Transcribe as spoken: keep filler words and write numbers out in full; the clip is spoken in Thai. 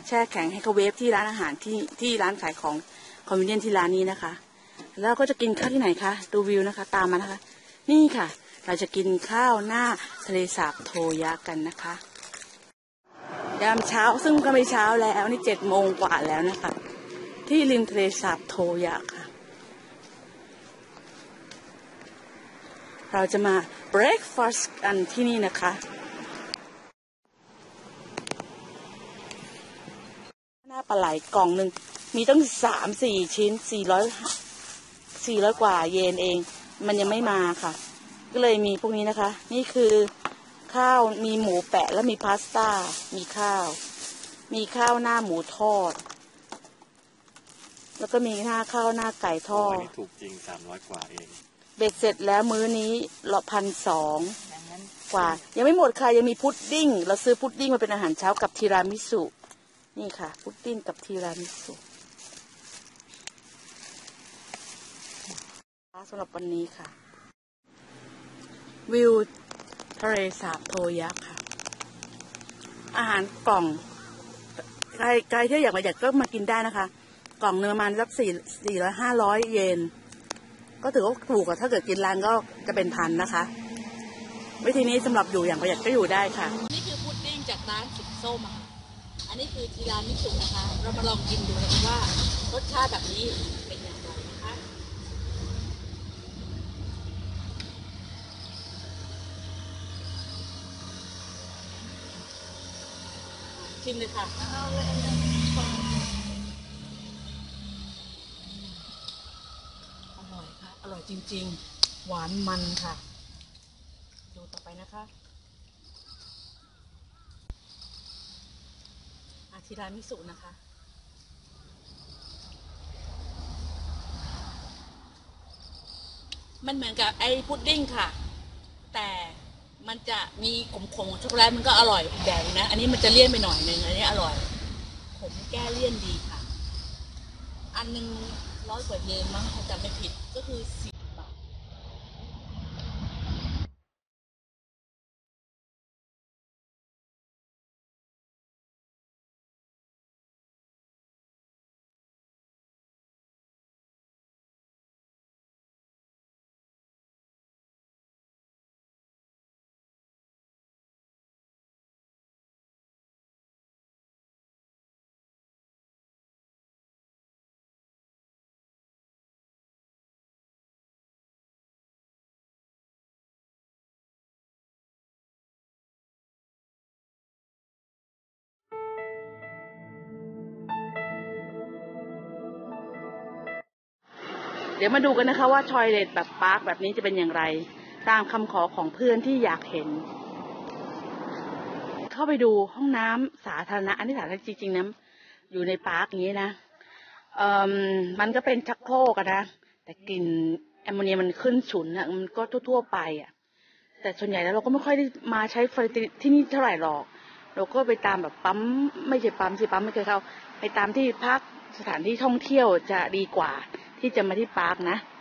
แช่แข็งให้เขาเวฟที่ร้านอาหารที่ที่ร้านขายของคอมมิวนิสต์ที่ร้านนี้นะคะแล้วก็จะกินข้าวที่ไหนคะดูวิวนะคะตามมานะคะนี่ค่ะเราจะกินข้าวหน้าทะเลสาบโทยะกันนะคะยามเช้าซึ่งก็ไม่เช้าแล้วนี่เจ็ดโมงกว่าแล้วนะคะที่ริมทะเลสาบโทยะค่ะเราจะมา breakfast กันที่นี่นะคะหน้าปลาไหลกล่องหนึ่งมีตั้งสามสี่ชิ้นสี่ร้อยสี่ร้อยกว่าเยนเองมันยังไม่มาค่ะก็เลยมีพวกนี้นะคะนี่คือข้าวมีหมูแปะและมีพาสต้ามีข้าวมีข้าวหน้าหมูทอดแล้วก็มีหน้าข้าวหน้าไก่ทอดถูกจริงสามร้อยกว่าเองเบ็ดเสร็จแล้วมื้อนี้ละพันสองกว่ายังไม่หมดค่ะยังมีพุดดิ้งเราซื้อพุดดิ้งมาเป็นอาหารเช้ากับทีรามิสุนี่ค่ะพุดดิ้งกับทีรามิสุสำหรับวันนี้ค่ะวิวทะเลสาบโทยะค่ะอาหารกล่องใครใครที่อยากมาอยากก็มากินได้นะคะกล่องเนื้อมันสักสี่สี่ร้อยห้าร้อยเยนก็ถือว่าถูกกว่าถ้าเกิดกินร้านก็จะเป็นพันนะคะวิธีนี้สำหรับอยู่อย่างประหยัดก็อยู่ได้ค่ะนี่คือพุดดิ้งจากร้านสุกส้มค่ะอันนี้คือทีรามิสุนะคะเรามาลองกินดูนะคะว่ารสชาติแบบนี้เป็นอย่างไรนะคะชิมเลยค่ะอร่อยค่ะอร่อยจริงๆหวานมันค่ะดูต่อไปนะคะอาทีรามิสุนะคะมันเหมือนกับไอ้พุดดิ้งค่ะแต่มันจะมีขมๆของช็อกโกแลตมันก็อร่อยอีกแบบนะอันนี้มันจะเลี่ยนไปหน่อยนึงอันนี้อร่อยขมแก้เลี่ยนดีค่ะอันนึงร้อยกว่าเยนมั้งถ้าจำไม่ผิดก็คือสิบบาทเดี๋ยวมาดูกันนะคะว่าทอยเลทแบบปาร์คแบบนี้จะเป็นอย่างไรตามคำขอของเพื่อนที่อยากเห็นเข้าไปดูห้องน้ำสาธารณะอันนี้สาธารณะจริงๆนะอยู่ในปาร์คอย่างนี้นะเอ่อมันก็เป็นชักโครกอะนะแต่กลิ่นแอมโมเนียมันขึ้นฉุนอะมันก็ทั่วๆไปอะแต่ส่วนใหญ่แล้วเราก็ไม่ค่อยได้มาใช้ฟรีที่นี่เท่าไหร่หรอกเราก็ไปตามแบบปั๊มไม่ใช่ปั๊มสิปั๊มไม่เคยเข้าไปตามที่พักสถานที่ท่องเที่ยวจะดีกว่าที่จะมาที่ปาร์คนะ